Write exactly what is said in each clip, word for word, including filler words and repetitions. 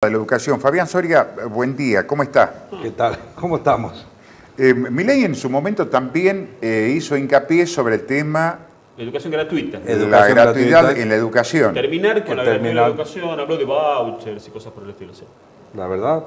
de la educación. Fabián Soria, buen día, ¿cómo está? ¿Qué tal? ¿Cómo estamos? Eh, Milei en su momento también eh, hizo hincapié sobre el tema Educación gratuita. de la Educación gratuidad gratuita. en la educación. Terminar con Que la terminar. gratuidad de la educación, habló de vouchers y cosas por el estilo. Sí. La verdad,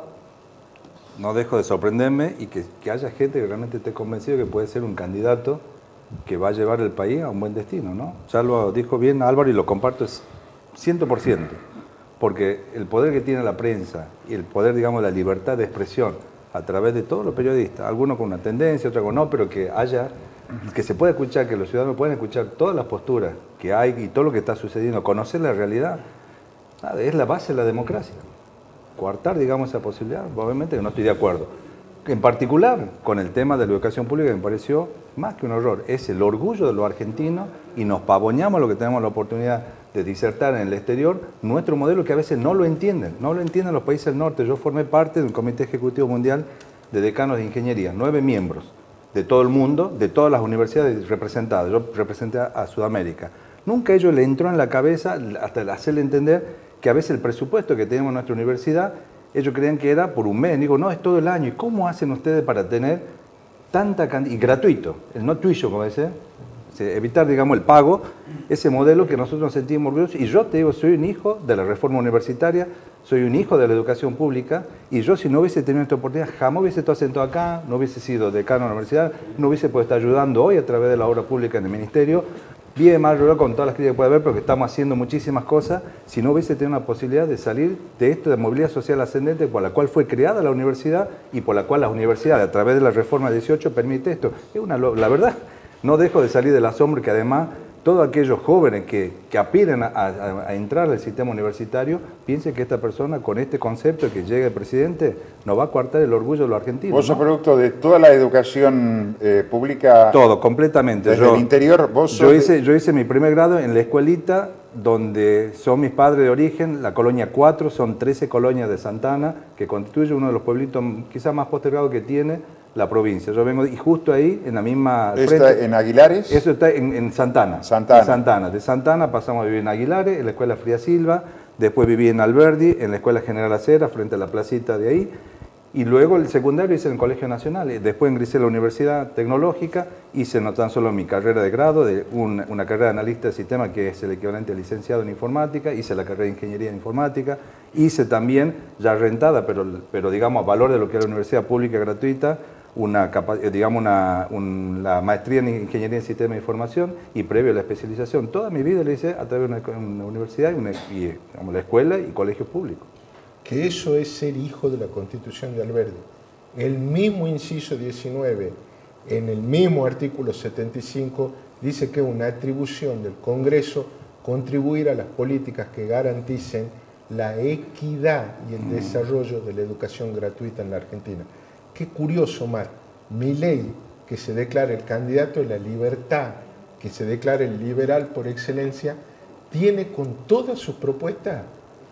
no dejo de sorprenderme y que, que haya gente que realmente esté convencido que puede ser un candidato que va a llevar el país a un buen destino, ¿no? Ya lo dijo bien Álvaro y lo comparto cien por ciento, porque el poder que tiene la prensa y el poder, digamos, la libertad de expresión a través de todos los periodistas, algunos con una tendencia, otros con no, pero que haya, que se pueda escuchar, que los ciudadanos puedan escuchar todas las posturas que hay y todo lo que está sucediendo, conocer la realidad, nada, es la base de la democracia. Coartar, digamos, esa posibilidad, obviamente que no estoy de acuerdo. En particular, con el tema de la educación pública, me pareció más que un horror. Es el orgullo de los argentinos y nos pavoneamos lo que tenemos la oportunidad de disertar en el exterior, nuestro modelo que a veces no lo entienden, no lo entienden los países del norte. Yo formé parte del Comité Ejecutivo Mundial de Decanos de Ingeniería, nueve miembros de todo el mundo, de todas las universidades representadas. Yo representé a Sudamérica. Nunca a ellos le entró en la cabeza, hasta hacerle entender que a veces el presupuesto que tenemos en nuestra universidad, ellos creían que era por un mes. Digo, no, es todo el año. ¿Y cómo hacen ustedes para tener tanta cantidad? Y gratuito, el no tuyo, como dice, evitar, digamos, el pago, ese modelo que nosotros nos sentimos orgullosos. Y yo te digo, soy un hijo de la reforma universitaria, soy un hijo de la educación pública, y yo si no hubiese tenido esta oportunidad, jamás hubiese estado sentado acá, no hubiese sido decano de la universidad, no hubiese podido estar ayudando hoy a través de la obra pública en el ministerio, bien más con todas las críticas que puede haber, porque estamos haciendo muchísimas cosas, si no hubiese tenido una posibilidad de salir de esto de movilidad social ascendente por la cual fue creada la universidad y por la cual las universidades, a través de la reforma dieciocho, permite esto. Es una, la verdad, no dejo de salir del asombro que además todos aquellos jóvenes que, que aspiren a, a, a entrar al sistema universitario piensen que esta persona con este concepto que llegue el presidente nos va a coartar el orgullo de los argentinos. Vos sos ¿no? producto de toda la educación eh, pública. Todo, completamente. Desde yo, el interior, vos sos yo de... hice, yo hice mi primer grado en la escuelita donde son mis padres de origen, la colonia cuatro, son trece colonias de Santana, que constituye uno de los pueblitos quizás más postergados que tiene la provincia. Yo vengo y justo ahí, en la misma... ¿Está frente, en Aguilares? Eso está en, en Santana. Santana. En Santana. De Santana pasamos a vivir en Aguilares, en la Escuela Fría Silva, después viví en Alberdi, en la Escuela General Acera, frente a la placita de ahí, y luego el secundario hice en el Colegio Nacional, después ingresé a la Universidad Tecnológica, hice no tan solo mi carrera de grado, de un, una carrera de analista de sistemas que es el equivalente a licenciado en informática, hice la carrera de ingeniería en informática, hice también, ya rentada, pero, pero digamos a valor de lo que era la universidad pública gratuita, una, digamos una, un, la maestría en ingeniería en sistemas de información y previo a la especialización. Toda mi vida la hice a través de una, una universidad y, una, y digamos, la escuela y colegios públicos. Que eso es ser hijo de la Constitución de Alberdi. El mismo inciso diecinueve, en el mismo artículo setenta y cinco, dice que es una atribución del Congreso contribuir a las políticas que garanticen la equidad y el desarrollo de la educación gratuita en la Argentina. Qué curioso, Mar, Milei, que se declara el candidato de la libertad, que se declara el liberal por excelencia, tiene con todas sus propuestas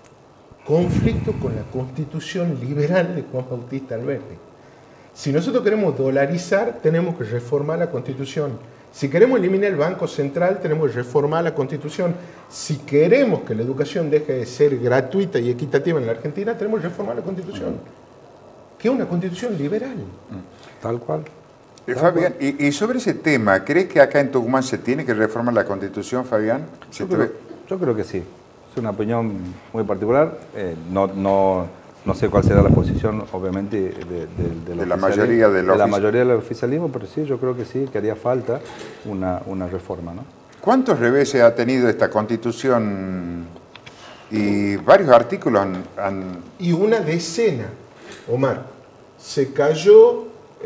conflicto con la Constitución liberal de Juan Bautista Alberdi. Si nosotros queremos dolarizar, tenemos que reformar la Constitución. Si queremos eliminar el Banco Central, tenemos que reformar la Constitución. Si queremos que la educación deje de ser gratuita y equitativa en la Argentina, tenemos que reformar la Constitución, que es una Constitución liberal. Tal cual. Eh, Fabián, y, y sobre ese tema, ¿crees que acá en Tucumán se tiene que reformar la Constitución, Fabián? Yo creo, yo creo que sí. Es una opinión muy particular. Eh, no, no, no sé cuál será la posición, obviamente, de, de, de, de la mayoría del de la mayoría del oficialismo, pero sí, yo creo que sí, que haría falta una, una reforma, ¿no? ¿Cuántos reveses ha tenido esta Constitución? Y varios artículos han... han... Y una decena, Omar. Se cayó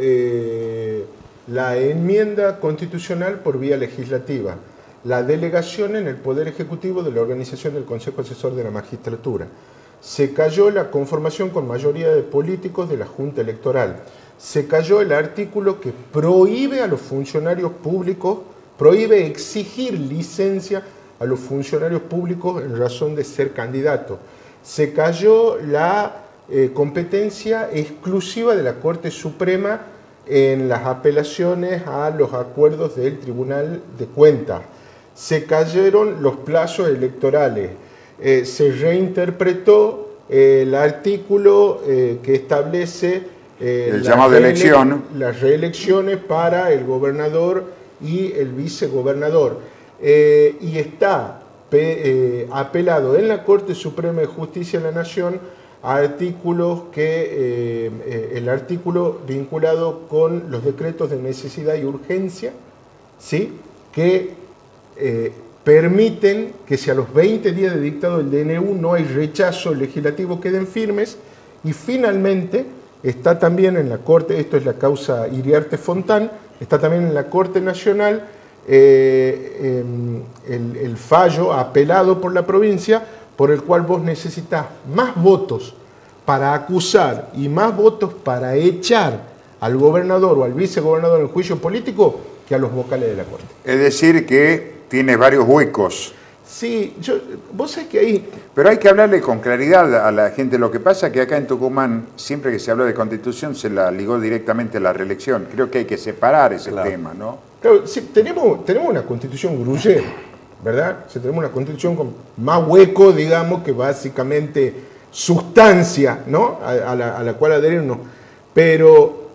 eh, la enmienda constitucional por vía legislativa, la delegación en el Poder Ejecutivo de la organización del Consejo Asesor de la Magistratura. Se cayó la conformación con mayoría de políticos de la Junta Electoral. Se cayó el artículo que prohíbe a los funcionarios públicos, prohíbe exigir licencia a los funcionarios públicos en razón de ser candidatos. Se cayó la eh, competencia exclusiva de la Corte Suprema en las apelaciones a los acuerdos del Tribunal de Cuentas. Se cayeron los plazos electorales, eh, se reinterpretó eh, el artículo eh, que establece eh, el llamado de elección, las reelecciones para el gobernador y el vicegobernador. Eh, y está pe, eh, apelado en la Corte Suprema de Justicia de la Nación a artículos que, eh, eh, el artículo vinculado con los decretos de necesidad y urgencia, ¿sí? que eh, permiten que si a los veinte días de dictado del D N U no hay rechazo legislativo queden firmes. Y finalmente está también en la Corte, esto es la causa Iriarte Fontán, está también en la Corte Nacional eh, eh, el, el fallo apelado por la provincia, por el cual vos necesitas más votos para acusar y más votos para echar al gobernador o al vicegobernador en juicio político que a los vocales de la Corte. Es decir, que tiene varios huecos. Sí, yo, vos sabés que ahí... Pero hay que hablarle con claridad a la gente. Lo que pasa es que acá en Tucumán, siempre que se habló de Constitución, se la ligó directamente a la reelección. Creo que hay que separar ese Claro. tema, ¿no? Claro, sí, tenemos, tenemos una Constitución gruyere, ¿verdad? O sea, tenemos una Constitución con más hueco, digamos, que básicamente sustancia, ¿no? A, a, la, a la cual adherirnos. Pero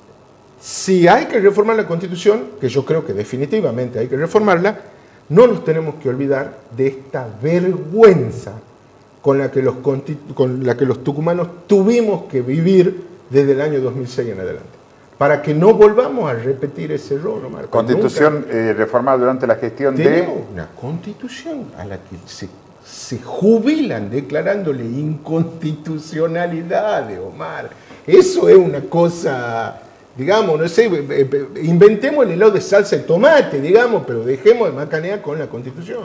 si hay que reformar la Constitución, que yo creo que definitivamente hay que reformarla, no nos tenemos que olvidar de esta vergüenza con la que los, con la que los tucumanos tuvimos que vivir desde el año dos mil seis en adelante, para que no volvamos a repetir ese error, Omar. Constitución eh, reformada durante la gestión de... Tenemos una Constitución a la que se, se jubilan declarándole inconstitucionalidad, Omar. Eso es una cosa... Digamos, no sé, inventemos el helado de salsa de tomate, digamos, pero dejemos de macanear con la Constitución.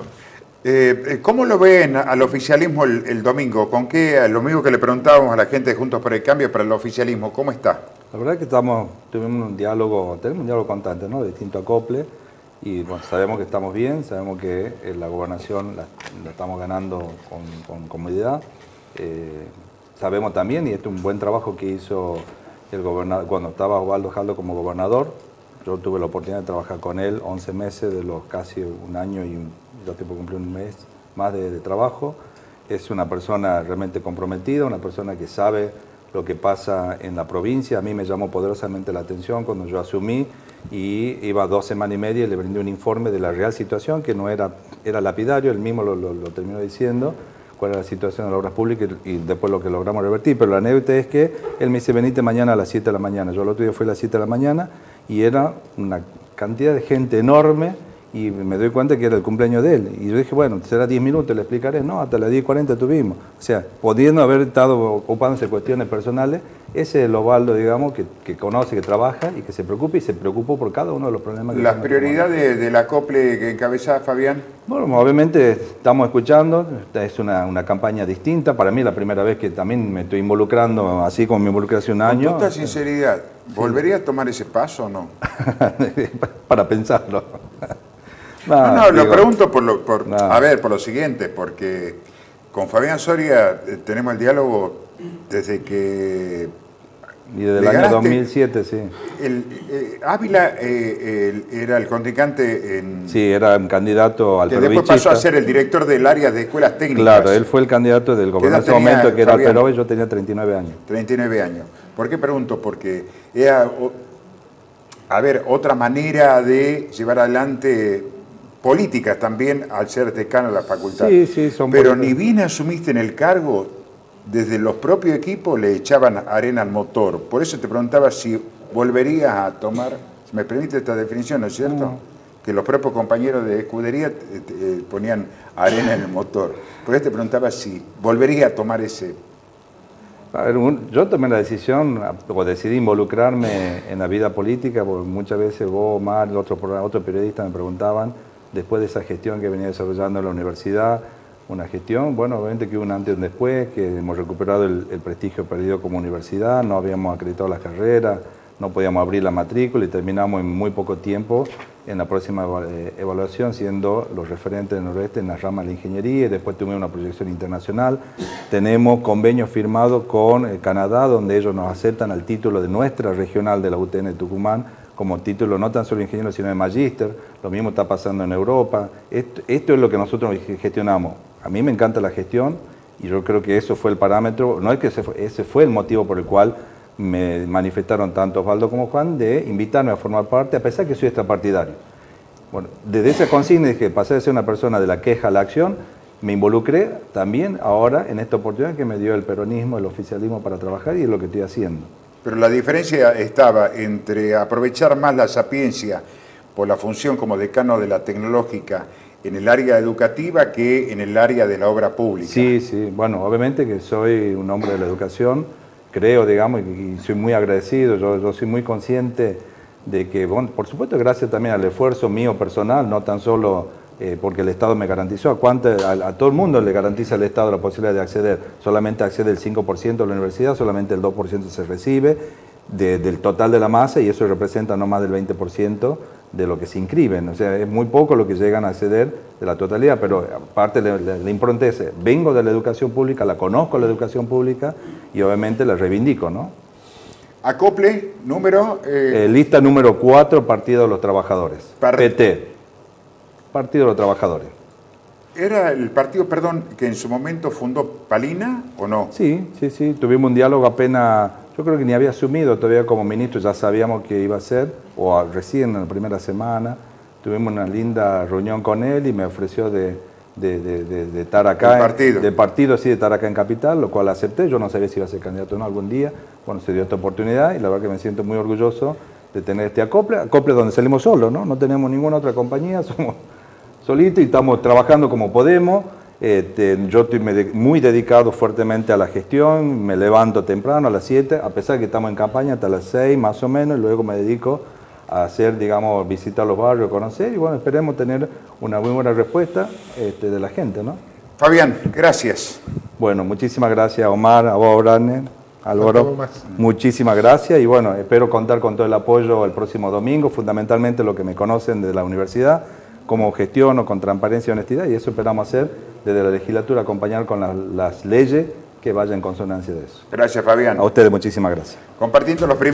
Eh, ¿Cómo lo ven al oficialismo el, el domingo? ¿Con qué? Lo mismo que le preguntábamos a la gente de Juntos por el Cambio para el oficialismo, ¿cómo está? La verdad es que estamos, tuvimos un diálogo, tenemos un diálogo constante, ¿no? De distinto acople, y bueno, sabemos que estamos bien, sabemos que eh, la gobernación la, la estamos ganando con, con comodidad. Eh, sabemos también, y este es un buen trabajo que hizo el gobernador, cuando estaba Osvaldo Jaldo como gobernador, yo tuve la oportunidad de trabajar con él once meses de los casi un año y un, ya estoy por cumplir un mes más de, de trabajo. Es una persona realmente comprometida, una persona que sabe lo que pasa en la provincia. A mí me llamó poderosamente la atención cuando yo asumí y iba dos semanas y media y le brindé un informe de la real situación, que no era, era lapidario, él mismo lo, lo, lo terminó diciendo, cuál era la situación de las obras públicas y después lo que logramos revertir. Pero la anécdota es que él me dice, venite mañana a las siete de la mañana. Yo el otro día fui a las siete de la mañana y era una cantidad de gente enorme y me doy cuenta que era el cumpleaños de él. Y yo dije, bueno, será diez minutos, le explicaré. No, hasta las diez y cuarenta tuvimos. O sea, pudiendo haber estado ocupándose de cuestiones personales, ese es el Osvaldo, digamos, que, que conoce, que trabaja y que se preocupa y se preocupó por cada uno de los problemas que ¿Las tenemos. prioridades del acople que encabeza Fabián? Bueno, obviamente estamos escuchando, esta es una, una campaña distinta. Para mí la primera vez que también me estoy involucrando, así como me involucré hace un año. Con toda sinceridad, ¿volvería a tomar ese paso o no? Para pensarlo. No, no, no digo, lo pregunto por lo, por, no. a ver, por lo siguiente, porque con Fabián Soria eh, tenemos el diálogo desde que... Y desde el le año ganaste. dos mil siete, sí. El, eh, Ávila eh, el- era el contrincante en... Sí, era un candidato al que después perovichista. pasó a ser el director del área de escuelas técnicas. Claro, él fue el candidato del ¿Qué gobierno en edad ese momento, tenía que era Fabián? Alperov, y yo tenía treinta y nueve años. treinta y nueve años. ¿Por qué pregunto? Porque era, o- a ver, otra manera de llevar adelante políticas también al ser decano de la facultad. Sí, sí, son Pero buenas. ni bien asumiste en el cargo, desde los propios equipos le echaban arena al motor. Por eso te preguntaba si volverías a tomar, si me permite esta definición, ¿no es cierto? No. Que los propios compañeros de escudería eh, eh, ponían arena en el motor. Por eso te preguntaba si volverías a tomar ese... A ver, un- yo tomé la decisión, o decidí involucrarme en la vida política, porque muchas veces vos, Omar, otros otro periodistas me preguntaban, después de esa gestión que venía desarrollando en la universidad, una gestión, bueno, obviamente que hubo un antes y un después, que hemos recuperado el, el prestigio perdido como universidad, no habíamos acreditado las carreras, no podíamos abrir la matrícula y terminamos en muy poco tiempo en la próxima eh, evaluación siendo los referentes del noroeste en la rama de la ingeniería, y después tuvimos una proyección internacional. Tenemos convenios firmados con eh, Canadá, donde ellos nos aceptan al título de nuestra regional de la U T N de Tucumán, como título no tan solo de ingeniero, sino de magíster. Lo mismo está pasando en Europa. Esto, esto es lo que nosotros gestionamos. A mí me encanta la gestión, Y yo creo que eso fue el parámetro, no es que ese fue, ese fue el motivo por el cual me manifestaron tanto Osvaldo como Juan de invitarme a formar parte, a pesar que soy extrapartidario. Bueno, desde esa consigna de que pasé de ser una persona de la queja a la acción, me involucré también ahora en esta oportunidad que me dio el peronismo, el oficialismo para trabajar, y es lo que estoy haciendo. Pero la diferencia estaba entre aprovechar más la sapiencia por la función como decano de la tecnológica en el área educativa que en el área de la obra pública. Sí, sí, bueno, obviamente que soy un hombre de la educación, creo, digamos, y, y soy muy agradecido, yo, yo soy muy consciente de que, bueno, por supuesto, gracias también al esfuerzo mío personal, no tan solo eh, porque el Estado me garantizó, a, cuánta, a, a todo el mundo le garantiza el Estado la posibilidad de acceder, solamente accede el cinco por ciento a la universidad, solamente el dos por ciento se recibe de, del total de la masa, y eso representa no más del veinte por ciento de lo que se inscriben, o sea, es muy poco lo que llegan a acceder de la totalidad, pero aparte le, le, le impronte, vengo de la educación pública, la conozco la educación pública y obviamente la reivindico, ¿no? Acople, número... Eh, eh, lista número cuatro, Partido de los Trabajadores, P T, Partido de los Trabajadores. ¿Era el partido, perdón, que en su momento fundó Palina o no? Sí, sí, sí, tuvimos un diálogo apenas, yo creo que ni había asumido todavía como ministro, ya sabíamos que iba a ser, o a, recién en la primera semana, tuvimos una linda reunión con él y me ofreció de, de, de, de, de estar acá, ¿El partido? En, de partido, sí, de estar acá en Capital, lo cual acepté, yo no sabía si iba a ser candidato o no algún día, bueno, se dio esta oportunidad y la verdad que me siento muy orgulloso de tener este acople, acople donde salimos solos, ¿no? No tenemos ninguna otra compañía, somos solitos y estamos trabajando como podemos. Este, yo estoy muy dedicado fuertemente a la gestión, me levanto temprano a las siete, a pesar de que estamos en campaña hasta las seis más o menos, y luego me dedico a hacer, digamos, visitar los barrios, conocer, y bueno, esperemos tener una muy buena respuesta este, de la gente, ¿no? Fabián, gracias. Bueno, muchísimas gracias, Omar, a vos, Brane, Álvaro, muchísimas gracias, y bueno, espero contar con todo el apoyo el próximo domingo, fundamentalmente lo que me conocen de la universidad, cómo gestiono con transparencia y honestidad, y eso esperamos hacer desde la legislatura, acompañar con la, las leyes que vayan en consonancia de eso. Gracias, Fabián. A ustedes muchísimas gracias. Compartiendo los primeros